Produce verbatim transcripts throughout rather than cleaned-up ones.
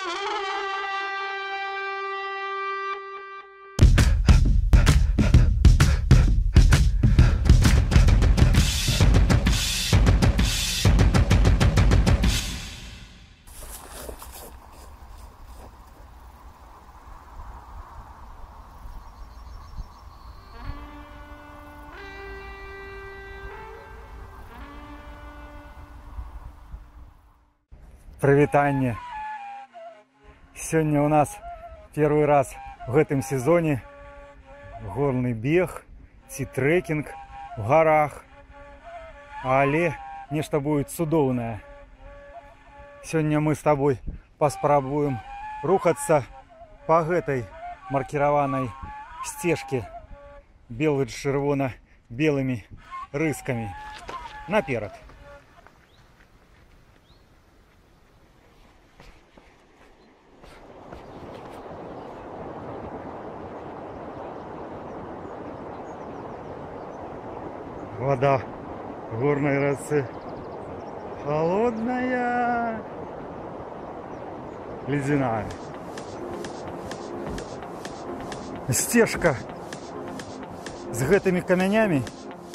Привитание! Сегодня у нас первый раз в этом сезоне горный бег, ці трекинг в горах, але нечто будет цудоўнае. Сегодня мы с тобой паспрабуем рухаться по этой маркированной стежке бело-чырвона-белыми рысками. Наперед! Вода в горной росе холодная, ледяная. Стежка с гэтымі камянями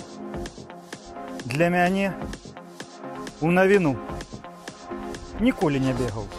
для мяне у навіну. Ніколі не бегал.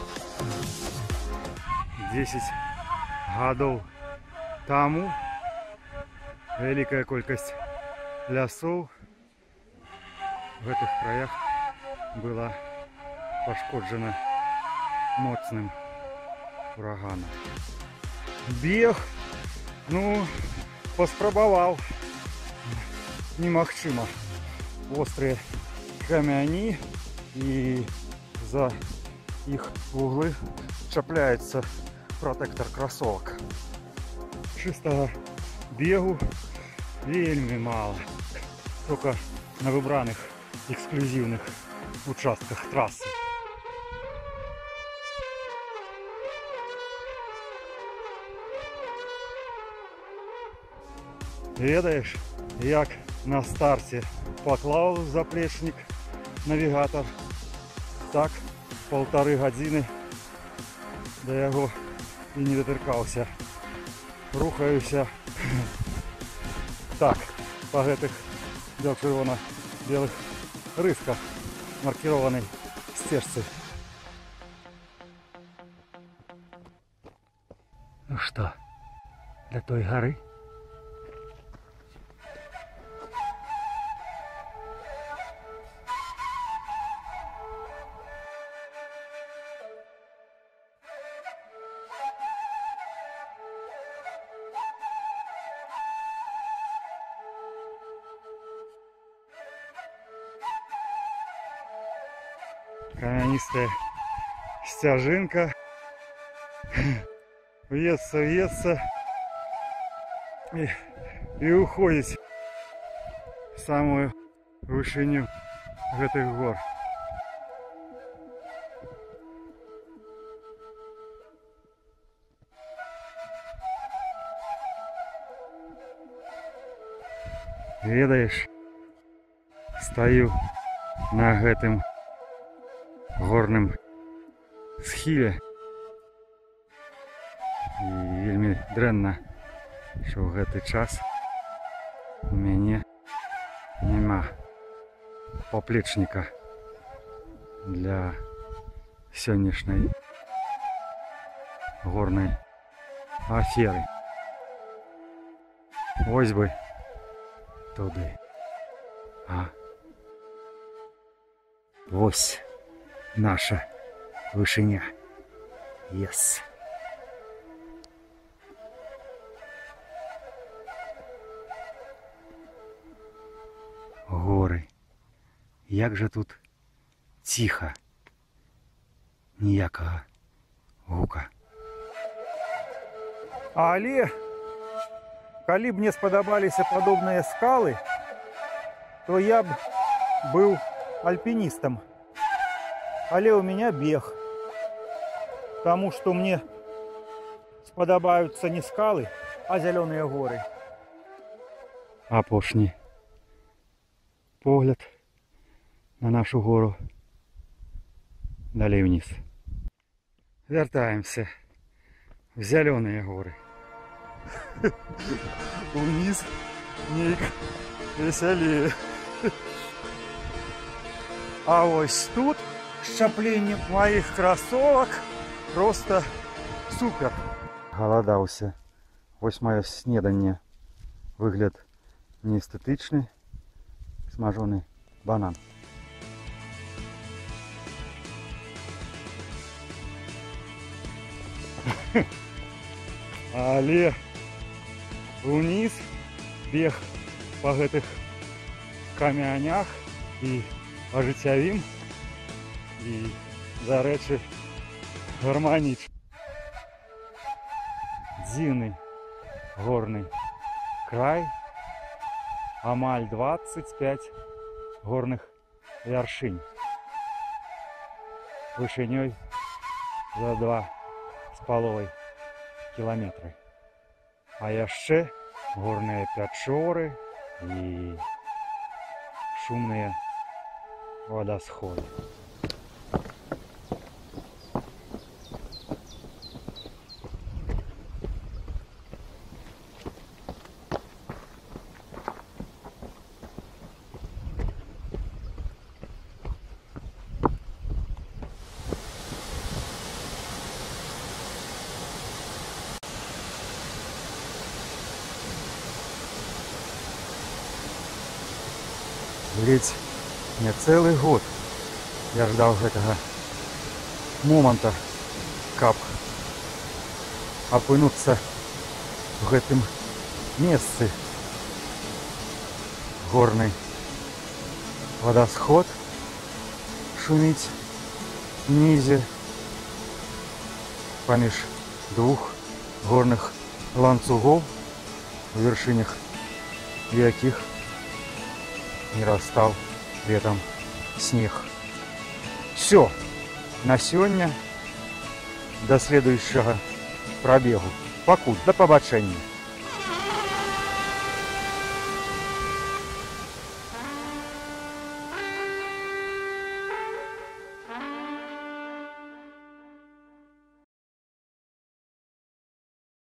десять гадоў таму вялікая колькасць лясоў в этих краях была пошкоджена моцным ураганом. Бег, ну, паспрабаваў. Немагчыма. Острые камяні, и за их углы чапляется протектор кроссовок. Чистого бегу вельми мало. Только на выбранных эксклюзивных участках трассы. Ведаешь, як на старте поклал заплечник навигатор, так полторы гадзіны до яго и не дотыркался. Рухаюся так по гэтых бело-чырвона-белых рысках маркированной стежцы. Ну что, до той горы? Камянистая стяжинка, вьется, вьется и, и уходит в самую вышиню этих гор. Ведаешь, стою на гэтым горным схіле і вельмі дрэнна, що ў гэты час у мяне няма поплечніка для сённяшняй горнай аферы. Вось бы туды. А вось наша вышыня. Yes. Горы. Як же тут ціха. Ніякага гука. Але калі б мне спадабаліся падобныя скалы, то я б быў альпіністам. Але у меня бег, потому что мне сподобаются не скалы, а зеленые горы. Апошні погляд на нашу гору, далей вниз. Вертаемся в зеленые горы. Вниз Ник веселее. А ось тут щепление моих кроссовок просто супер. Голодався. Ось моє снідання. Вигляд неестетичний. Смажений банан. Але вниз бег по гэтых камянях і ажыццявім і, дарэчы, гарманічна. Дзіўны горны край, амаль двадцать пять горных вяршынь вышынёй за два з паловай кіламетры. А яшчэ горныя пячоры і шумныя вадасходы. Ведь не целый год я ждал гэтага момента, каб апынуцца в гэтым месцы. Горный водосход шуміць низе паміж двух горных ланцугоў, у вершынях якіх не растал летом снег. Все, на сегодня до следующего пробегу. Пакуль, до побачення.